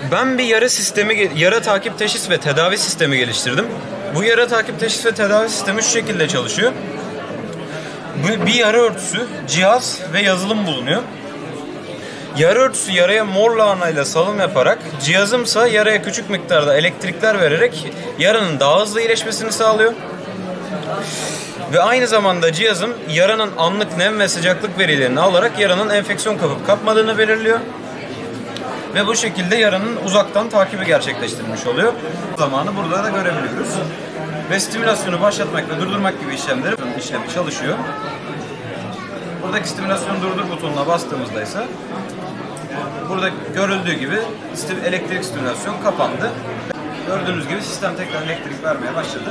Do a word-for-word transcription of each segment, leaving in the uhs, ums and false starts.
Ben bir yara sistemi, yara takip, teşhis ve tedavi sistemi geliştirdim. Bu yara takip, teşhis ve tedavi sistemi şu şekilde çalışıyor. Bir yara örtüsü, cihaz ve yazılım bulunuyor. Yara örtüsü yaraya mor lahanayla salım yaparak, cihazımsa yaraya küçük miktarda elektrikler vererek yaranın daha hızlı iyileşmesini sağlıyor. Ve aynı zamanda cihazım yaranın anlık nem ve sıcaklık verilerini alarak yaranın enfeksiyon kapıp kapmadığını belirliyor. Ve bu şekilde yaranın uzaktan takibi gerçekleştirilmiş oluyor. Zamanı burada da görebiliyoruz. Ve stimülasyonu başlatmak ve durdurmak gibi işlemleri işlemi çalışıyor. Buradaki stimülasyonu durdur butonuna bastığımızda ise burada görüldüğü gibi elektrik stimülasyon kapandı. Gördüğünüz gibi sistem tekrar elektrik vermeye başladı.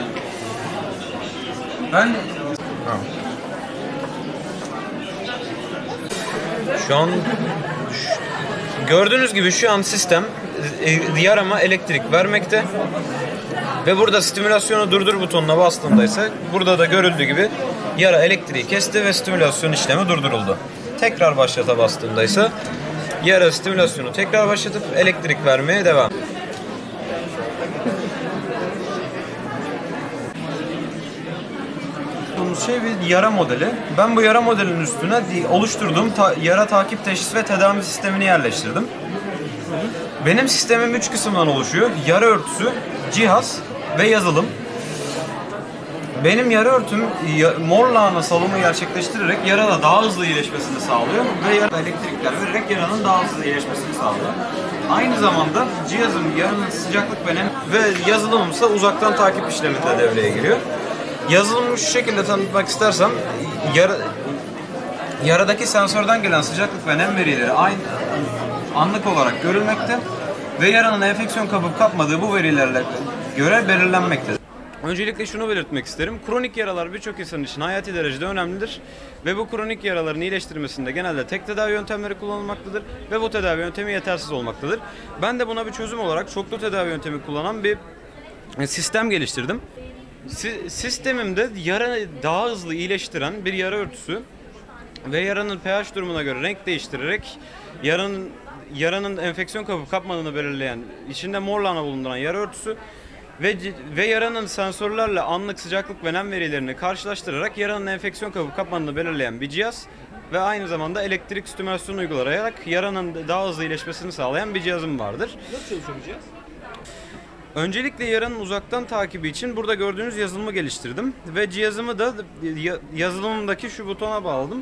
Ben şu an gördüğünüz gibi şu an sistem yarama elektrik vermekte. Ve burada stimülasyonu durdur butonuna bastığında ise burada da görüldüğü gibi yara elektriği kesti ve stimülasyon işlemi durduruldu. Tekrar başlata bastığında ise yara stimülasyonu tekrar başlatıp elektrik vermeye devam. Şey bir yara modeli. Ben bu yara modelinin üstüne oluşturduğum ta yara takip, teşhis ve tedavi sistemini yerleştirdim. Benim sistemim üç kısımdan oluşuyor. Yara örtüsü, cihaz ve yazılım. Benim yara örtüm mor lahana salımı gerçekleştirerek yarada daha hızlı iyileşmesini sağlıyor ve yara elektrikler vererek yaranın daha hızlı iyileşmesini sağlıyor. Aynı zamanda cihazım yaranın sıcaklık ve nem ve yazılımımsa uzaktan takip işleminde devreye giriyor. Yazılımı şu şekilde tanıtmak istersem, yara, yaradaki sensörden gelen sıcaklık ve nem verileri aynı anlık olarak görülmekte ve yaranın enfeksiyon kapıp kapmadığı bu verilerle göre belirlenmektedir. Öncelikle şunu belirtmek isterim. Kronik yaralar birçok insan için hayati derecede önemlidir ve bu kronik yaraların iyileştirmesinde genelde tek tedavi yöntemleri kullanılmaktadır ve bu tedavi yöntemi yetersiz olmaktadır. Ben de buna bir çözüm olarak çoklu tedavi yöntemi kullanan bir sistem geliştirdim. Sistemimde yara daha hızlı iyileştiren bir yara örtüsü ve yaranın pH durumuna göre renk değiştirerek yaranın yaranın enfeksiyon kapıp kapmadığını belirleyen, içinde mor lahana bulunduran yara örtüsü ve ve yaranın sensörlerle anlık sıcaklık ve nem verilerini karşılaştırarak yaranın enfeksiyon kapıp kapmadığını belirleyen bir cihaz ve aynı zamanda elektrik stimülasyonu uygulayarak yaranın daha hızlı iyileşmesini sağlayan bir cihazım vardır. Nasıl çalışıyor bu cihaz? Öncelikle yaranın uzaktan takibi için burada gördüğünüz yazılımı geliştirdim ve cihazımı da yazılımındaki şu butona bağladım.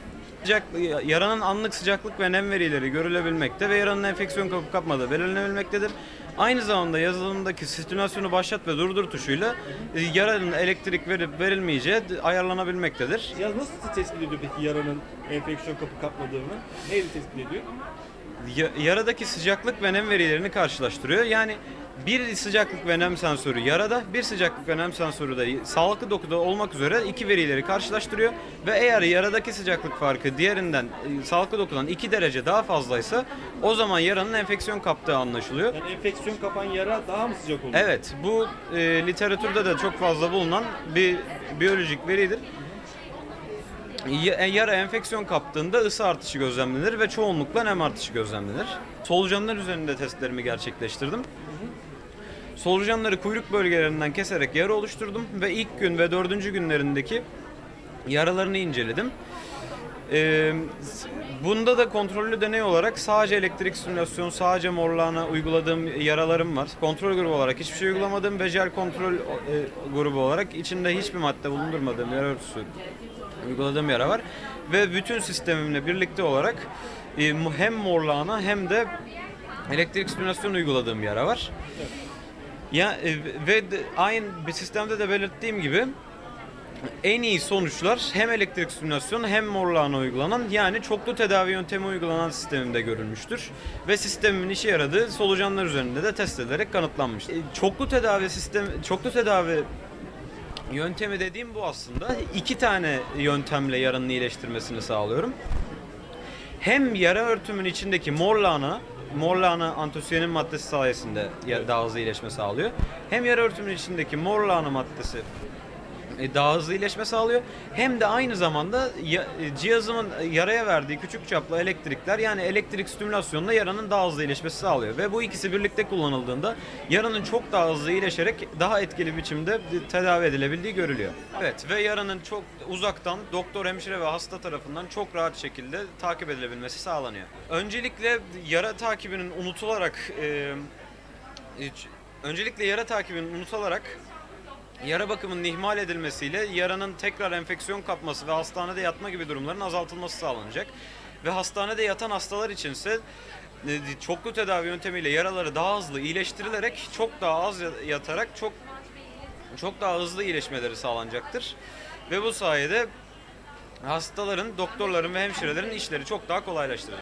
Yaranın anlık sıcaklık ve nem verileri görülebilmekte ve yaranın enfeksiyon kapıp kapmadığı belirlenebilmektedir. Aynı zamanda yazılımdaki stimülasyonu başlat ve durdur tuşuyla yaranın elektrik verip verilmeyeceği ayarlanabilmektedir. Ya nasıl tespit ediyor peki yaranın enfeksiyon kapıp kapmadığını? Neyle tespit ediyor? Yaradaki sıcaklık ve nem verilerini karşılaştırıyor. Yani bir sıcaklık ve nem sensörü yarada, bir sıcaklık ve nem sensörü de sağlıklı dokuda olmak üzere iki verileri karşılaştırıyor ve eğer yaradaki sıcaklık farkı diğerinden e, sağlıklı dokudan iki derece daha fazlaysa o zaman yaranın enfeksiyon kaptığı anlaşılıyor. Yani enfeksiyon kapan yara daha mı sıcak oluyor? Evet, bu e, literatürde de çok fazla bulunan bir biyolojik veridir. Yara enfeksiyon kaptığında ısı artışı gözlemlenir ve çoğunlukla nem artışı gözlemlenir. Solucanlar üzerinde testlerimi gerçekleştirdim. Solucanları kuyruk bölgelerinden keserek yara oluşturdum ve ilk gün ve dördüncü günlerindeki yaralarını inceledim. Ee, bunda da kontrollü deney olarak sadece elektrik stimülasyon, sadece mor lahana uyguladığım yaralarım var. Kontrol grubu olarak hiçbir şey uygulamadığım ve jel kontrol e, grubu olarak içinde hiçbir madde bulundurmadığım yara örtüsü uyguladığım yara var. Ve bütün sistemimle birlikte olarak e, hem mor lahana hem de elektrik stimülasyon uyguladığım yara var. Evet. Ya e, ve de, aynı bir sistemde de belirttiğim gibi en iyi sonuçlar hem elektrik stimülasyonu hem mor lahana uygulanan, yani çoklu tedavi yöntemi uygulanan sistemimde görülmüştür ve sistemimin işe yaradığı solucanlar üzerinde de test edilerek kanıtlanmıştır. E, çoklu tedavi sistem çoklu tedavi yöntemi dediğim bu aslında. İki tane yöntemle yaranın iyileştirmesini sağlıyorum. Hem yara örtümün içindeki mor lahana Mor lahana antosiyanin maddesi sayesinde daha hızlı iyileşme sağlıyor. Hem yara örtümün içindeki mor lahana maddesi e, daha hızlı iyileşme sağlıyor. Hem de aynı zamanda ya, e, cihazımın yaraya verdiği küçük çaplı elektrikler, yani elektrik stimülasyonla yaranın daha hızlı iyileşmesi sağlıyor. Ve bu ikisi birlikte kullanıldığında yaranın çok daha hızlı iyileşerek daha etkili biçimde tedavi edilebildiği görülüyor. Evet, ve yaranın çok uzaktan doktor, hemşire ve hasta tarafından çok rahat şekilde takip edilebilmesi sağlanıyor. Öncelikle yara takibinin unutularak e, öncelikle yara takibinin unutularak yara bakımının ihmal edilmesiyle yaranın tekrar enfeksiyon kapması ve hastanede yatma gibi durumların azaltılması sağlanacak. Ve hastanede yatan hastalar içinse e, çoklu tedavi yöntemiyle yaraları daha hızlı iyileştirilerek çok daha az yatarak çok çok daha hızlı iyileşmeleri sağlanacaktır. Ve bu sayede hastaların, doktorların ve hemşirelerin işleri çok daha kolaylaştırılacak.